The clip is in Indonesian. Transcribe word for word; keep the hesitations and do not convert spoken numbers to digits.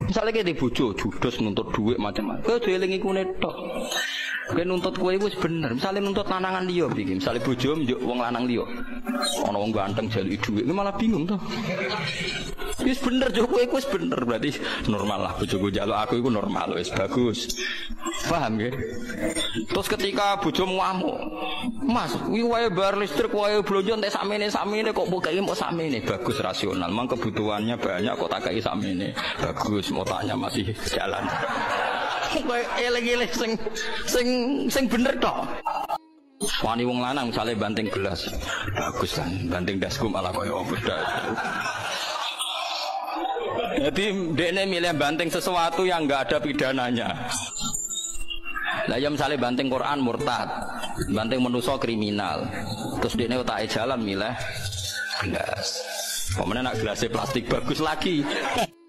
Misalnya kayak di bojo judes nuntut duit macam-macam. Kowe dielingi kune tok. Kowe nuntut kowe wis bener. Misalnya nuntut lanangan liya iki, misale bojo njuk wong lanang liya. Ana wong ganteng jaluki duit, malah bingung to. Wis bener jo kowe wis bener berarti normal lah bojoku njaluk aku iku normal wis bagus. Paham nggih? Terus ketika bojomu ngamuk, Mas, kuwi wae bayar listrik, wae blonjo entek sakmene-sakmene kok pokoke mau sakmene, bagus rasional. Mang kebutuhannya banyak kok tak kei sakmene. Bagus, otaknya masih jalan. Kowe eling-eling sing sing sing bener tok. Wani wong lanang misale banting gelas. Bagus kan, banting dasku malah koyo opo dak. Jadi dekne milih banting sesuatu yang enggak ada pidananya. Lah ya misalnya banting Quran murtad, banting manusa kriminal. Terus dekne otake jalan milih gelas. Pemene nak gelasnya plastik bagus lagi.